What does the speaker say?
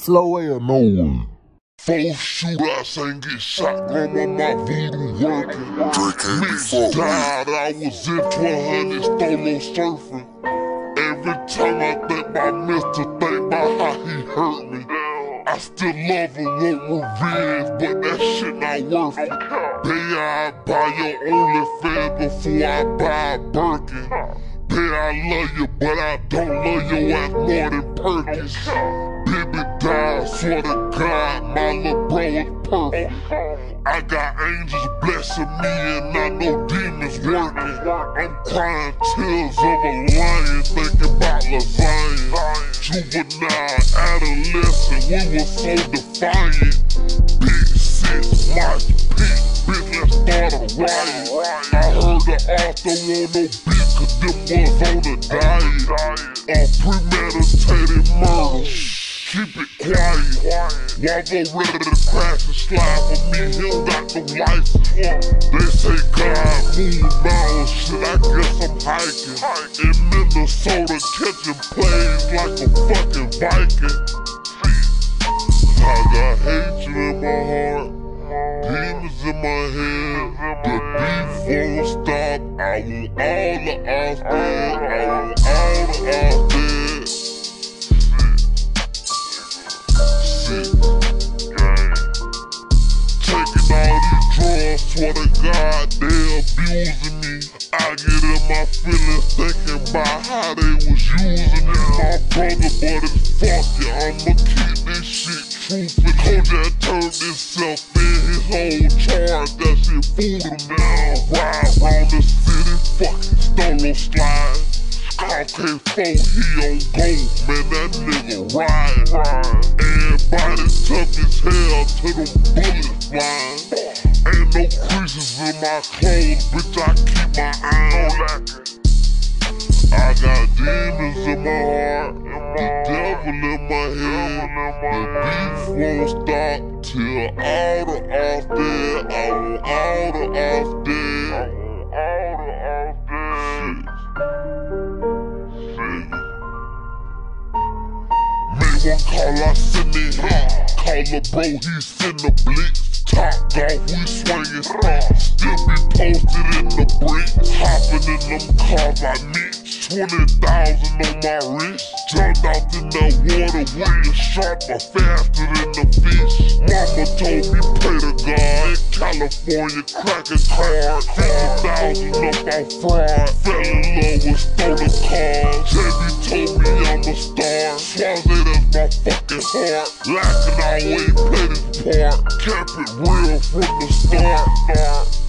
Foolio no. Four shootouts ain't get shot, grandma, my voodoo working. Mitch died, I was in 1200 Stolo surfing. Every time I think about Mr. think about how he hurt me. I still love him, want revenge, but that shit not worth it. Baby, I buy your OnlyFans before I buy a Birkin. Baby, I love you, but I don't love your ass more than Perkins. Baby died, swear to God, my little bro is perfect. I got angels blessing me and I know demons working. I'm crying tears of a lion, thinking about lasagna. Juvenile, adolescent, we were so defiant. Big six, March Pete, bitch, let's start a riot. I heard the author want no beef, cause them was on a diet. A premeditated murder. Keep it quiet. Walvo ready to crash and slide for me, he don't got no license. They say God move mountains, shit, I guess I'm hiking. In Minnesota, catching planes like a fucking Viking. I got hatred in my heart, demons in my head. The beef won't stop, I want all the odds dead. I want all the odds dead. Swear to God, they abusing me. I get in my feelings thinking about how they was using me. My brother, but it's fuck it, I'ma keep this shit truthful. Kojak turned himself in his whole charge, that shit fooled him now. Ride round the city, fucking Stolo slide. K4, he on go, man, that nigga ride. Everybody tough as hell till them bullets flying. Ain't no creases in my clothes, bitch, I keep my eye on lacking. I got demons in my heart, the devil in my head. The beef won't stop till all the odds dead. I want all the odds dead. Made one call, I send it here. Call the bro, he send the blitz. Top golf, we swingin' still be posted in the brick. Hoppin' in them cars I meet, 20,000 on my wrist. Jumped out in that water, way sharper, faster than the fish. Mama told me pray to God, in California crackin' hard. 50,000 up on fraud, fell in love with stolen cars. JB told me I'm a star, Swaze that's my fucking heart. Lacking, I always play this part, kept it real from the start.